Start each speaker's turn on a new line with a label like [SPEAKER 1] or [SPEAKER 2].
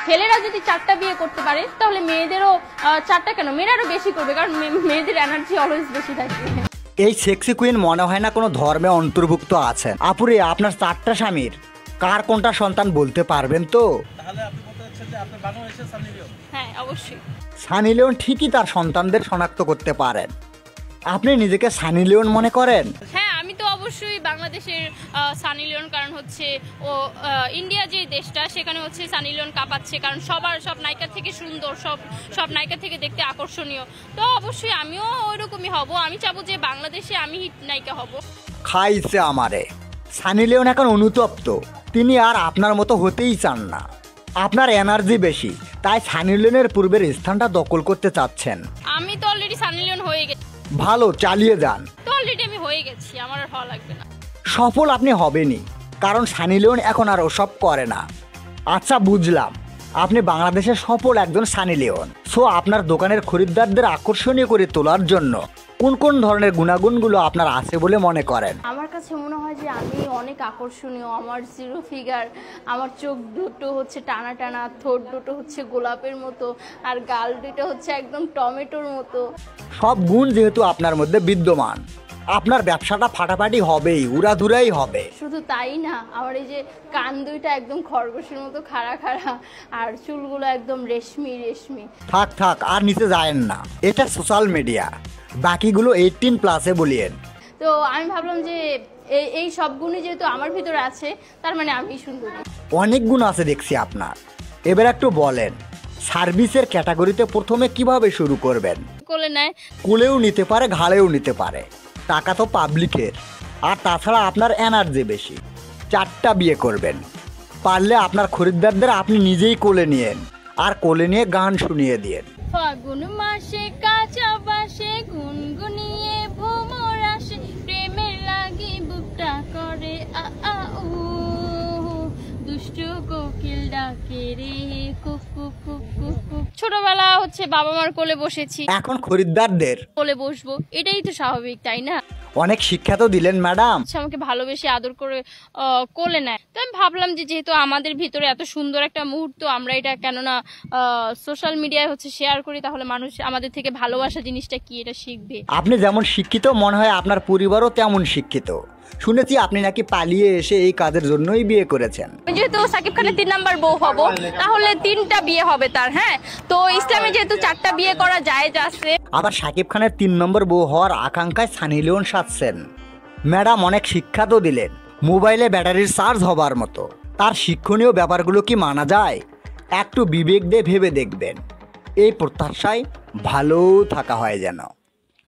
[SPEAKER 1] ছেলেরা যদি 4টা বিয়ে করতে পারে তাহলে মেয়েদেরও 4টা কেন, মেয়েরাও বেশি করবে, কারণ মেয়েদের এনার্জি অলওয়েজ বেশি থাকে।
[SPEAKER 2] এই সেক্সি কুইন মনে হয় না কোনো ধর্মে অন্তর্ভুক্ত আছেন। আপুরে, আপনার 4টা স্বামীর কার কোনটা সন্তান বলতে পারবেন তো?
[SPEAKER 3] তাহলে আপনি বলতে চাচ্ছেন যে আপনার বাংলাদেশের সানি লিওন?
[SPEAKER 1] হ্যাঁ, অবশ্যই।
[SPEAKER 2] সানি লিওন ঠিকই তার সন্তানদের শনাক্ত করতে পারেন। আপনি নিজেকে সানি লিওন মনে করেন?
[SPEAKER 1] হ্যাঁ, আমি তো অবশ্যই বাংলাদেশের সানি লিওন, কারণ হচ্ছে ও ইন্ডিয়া যে দেশটা সেখানে হচ্ছে সানি লিওন কাঁপাচ্ছে, কারণ সব নায়িকা থেকে সুন্দর, সব নায়িকা থেকে দেখতে আকর্ষণীয়। তো অবশ্যই আমিও ওইরকমই হব। আমি চাবো যে বাংলাদেশে আমি হিট নায়িকা হব।
[SPEAKER 2] খাইছে আমারে। সানি লিওন এখন অনুতপ্ত, তিনি আর আপনার মতো হতেই চান না। আপনার এনার্জি বেশি, তাই সানি লিওনের পূর্বের স্থানটা দখল করতে চাচ্ছেন।
[SPEAKER 1] আমি তো অলরেডি সানি লিওন হয়ে গেছি।
[SPEAKER 2] ভালো, চালিয়ে যান।
[SPEAKER 1] তো অলরেডি আমি হয়ে গেছি, আমার আর হওয়া লাগবে না।
[SPEAKER 2] সফল আপনি হবেনই, কারণ সানি লিওন এখন আর ওসব করে না। আচ্ছা, বুঝলাম আপনি বাংলাদেশের সফল একজন সানি লিওন। সো আপনার দোকানের খরিদ্দারদের আকর্ষণীয় করে তোলার জন্য কোন কোন ধরনের গুণাগুণগুলো আপনার আছে বলে মনে করেন?
[SPEAKER 1] আমার কাছে মনে হয় যে আমি অনেক আকর্ষণীয়, আমার জিরো ফিগার, আমার চোখ দুটো হচ্ছে টানা টানা, ঠোঁট দুটো হচ্ছে গোলাপের মতো, আর গাল দুটো হচ্ছে একদম টমেটোর মতো।
[SPEAKER 2] সব গুণ যেহেতু আপনার মধ্যে বিদ্যমান, আপনার ব্যবসাটা ফাটাফাটি হবেই, উড়াধুরাই হবে।
[SPEAKER 1] শুধু তাই না, আমার এই যে কান দুইটা একদম খরগোশের মতো খাড়া খাড়া, আর চুলগুলো একদম রেশমি রেশমি।
[SPEAKER 2] থাক আর নিচে যায়েন না, এটা সোশ্যাল মিডিয়া, বাকিগুলো 18+ বলিয়েন।
[SPEAKER 1] তো আমি ভাবলাম যে এই সব গুণই যেহেতু আমার ভিতরে আছে, তার মানে আমি সুন্দরী।
[SPEAKER 2] অনেক গুণ আছে দেখছি আপনার। এবার একটু বলেন, সার্ভিসের ক্যাটাগরিতে প্রথমে কিভাবে শুরু করবেন?
[SPEAKER 1] কোলে নেয়,
[SPEAKER 2] কোলেও নিতে পারে, ঘাড়েও নিতে পারে, টাকা তো পাবলিকের। আর তাছাড়া আপনার এনার্জি বেশি। 4টা বিয়ে করবেন, পারলে আপনার খরিদ্দারদের আপনি নিজেই কোলে নিয়েন, আর কোলে নিয়ে গান শুনিয়ে দিয়েন।
[SPEAKER 1] ফাগুন মাসে কাঁচা বাসে গুনগুনিয়ে ভ্রমর আসে, প্রেমের লাগি বুকটা করে আ আ উ, দুষ্টু কোকিল ডাকে রে কুক কুক কুক কুক কুক। ছোটবেলা হচ্ছে বাবা মার কোলে বসেছি,
[SPEAKER 2] এখন খরিদ্দারদের
[SPEAKER 1] কোলে বসবো, এটাই তো স্বাভাবিক, তাই না?
[SPEAKER 2] অনেক শিক্ষা তো দিলেন ম্যাডাম।
[SPEAKER 1] আমাকে ভালোবেসে আদর করে কোলে নেয়। তো আমি ভাবলাম যে যেহেতু আমাদের ভিতরে এত সুন্দর একটা মুহূর্ত, আমরা এটা কেননা সোশ্যাল মিডিয়ায় হচ্ছে শেয়ার করি, তাহলে মানুষ আমাদের থেকে ভালোবাসা জিনিসটা কি এটা শিখবে।
[SPEAKER 2] আপনি যেমন শিক্ষিত, মনে হয় আপনার পরিবারও তেমন শিক্ষিত। শুনেছি আপনি নাকি পালিয়ে এসে এই কাজের জন্যই বিয়ে করেছেন।
[SPEAKER 1] যেহেতু সাকিব খানের 3 নাম্বার বউ হব, তাহলে 3টা বিয়ে হবে তার। হ্যাঁ, তো ইসলামে যেহেতু 4টা বিয়ে করা জায়েজ আছে।
[SPEAKER 2] আবার সাকিব খানের 3 নম্বর বউ হওয়ার আকাঙ্ক্ষায় সানি লিওন সাজছেন। ম্যাডাম অনেক শিক্ষা তো দিলেন, মোবাইলে ব্যাটারির চার্জ হবার মতো। তার শিক্ষণীয় ব্যাপারগুলো কি মানা যায়? একটু বিবেক দিয়ে ভেবে দেখবেন। এই প্রত্যাশায় ভালো থাকা হয় যেন।